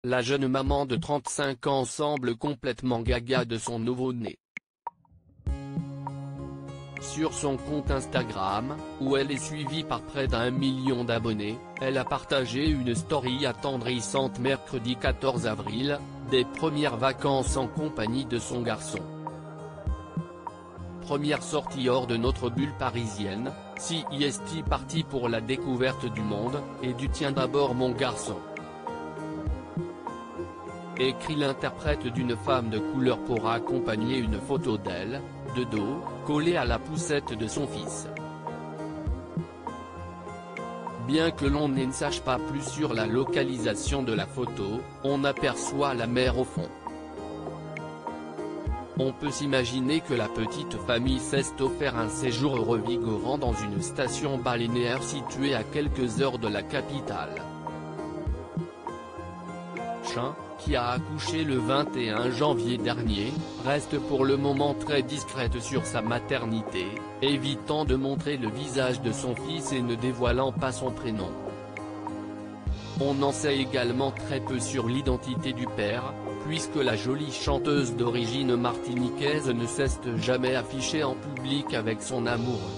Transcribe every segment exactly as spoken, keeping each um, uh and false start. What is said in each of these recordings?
la jeune maman de trente-cinq ans semble complètement gaga de son nouveau-né. Sur son compte Instagram, où elle est suivie par près d'un million d'abonnés, elle a partagé une story attendrissante mercredi quatorze avril, des premières vacances en compagnie de son garçon. Première sortie hors de notre bulle parisienne, si est parti pour la découverte du monde, et du tien d'abord mon garçon. Écrit l'interprète d'une femme de couleur pour accompagner une photo d'elle, de dos, collée à la poussette de son fils. Bien que l'on ne sache pas plus sur la localisation de la photo, on aperçoit la mer au fond. On peut s'imaginer que la petite famille s'est offert un séjour revigorant dans une station balnéaire située à quelques heures de la capitale. Chin, qui a accouché le vingt et un janvier dernier, reste pour le moment très discrète sur sa maternité, évitant de montrer le visage de son fils et ne dévoilant pas son prénom. On en sait également très peu sur l'identité du père, puisque la jolie chanteuse d'origine martiniquaise ne s'est jamais affichée en public avec son amoureux.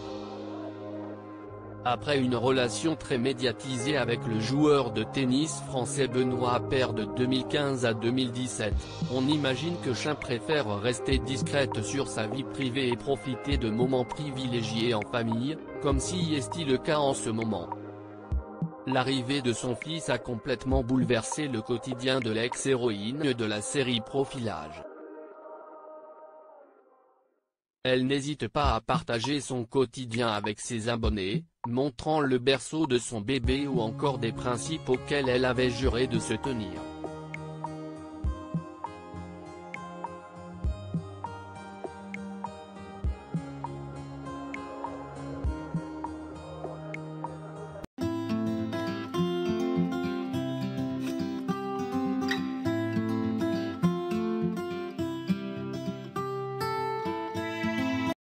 Après une relation très médiatisée avec le joueur de tennis français Benoît Paire de deux mille quinze à deux mille dix-sept, on imagine que Chin préfère rester discrète sur sa vie privée et profiter de moments privilégiés en famille, comme si est le cas en ce moment. L'arrivée de son fils a complètement bouleversé le quotidien de l'ex-héroïne de la série Profilage. Elle n'hésite pas à partager son quotidien avec ses abonnés, montrant le berceau de son bébé ou encore des principes auxquels elle avait juré de se tenir.